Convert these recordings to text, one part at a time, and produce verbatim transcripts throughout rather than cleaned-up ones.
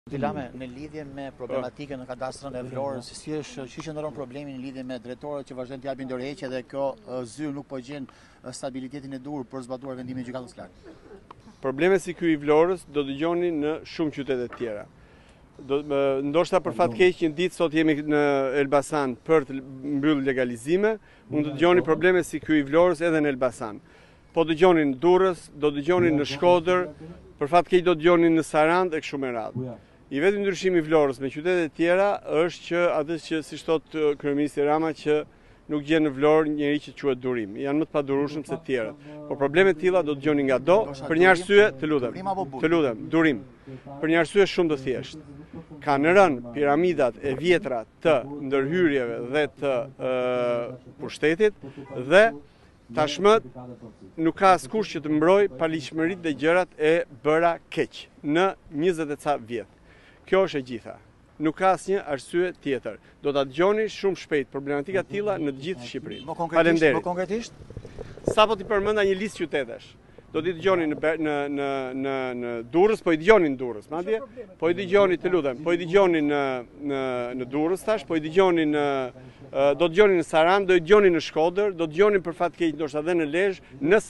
Dilame, në lidhje me problematikën në kadastrën e Vlorës, si është si qëndron problemi në lidhje me drejtorët që vazhdojnë të japin dorëheqje dhe kjo zyrë nuk po gjen stabilitetin e duhur për zbatuar vendimin e gjykatës lartë? Probleme si ky i Vlorës do dëgjoni në shumë qytete të tjera. Do, ndoshta për fat keq një ditë sot jemi në Elbasan për të mbyllur legalizime, mund të dëgjoni probleme si ky i Vlorës edhe në Elbasan. Po dëgjoni në Durrës, do dëgjoni në Shkodër, për fat keq do dëgjoni në Sarandë e kështu me radhë. I vetëm ndryshimi i Vlorës me qytete të tjera është që atë që siç thot kryeministri Rama që nuk gjen në Vlorë njëri që quhet durim. Janë më të padurueshëm se të tjerët. Por probleme të tilla do të dëgjoni nga do për një arsye, të lutem. Të lutem, durim. Për një arsye shumë të thjeshtë. Kanë rënë piramidat e vjetra të ndërhyrjeve dhe të uh, pushtetit dhe tashmë nuk ka askush që të mbroj paligjshmëritë dhe gjërat e bëra keq në njëzet e ca vjet. Kjo është e gjitha. Nuk ka asnjë arsye tjetër. Do ta dëgjoni shumë shpejt problematika të tilla në të gjithë Shqipërinë. Faleminderit. Më konkretisht? Sapo ti përmenda një listë qytetesh. Do t'i dëgjoni në në në në në Durrës, po i dëgjoni në Durrës, madje po i dëgjoni, të lutem, po i dëgjoni në në në Durrës tash, po i dëgjoni në do dëgjoni në Sarandë, do i dëgjoni në Shkodër, do dëgjoni për fat keq ndoshta edhe në Lezhë, në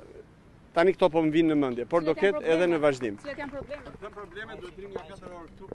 tani këto po më vinë në mendje, por do ketë edhe në vazhdim. Cilat janë problemet? Këto probleme duhet të rinë nga katër orë këtu.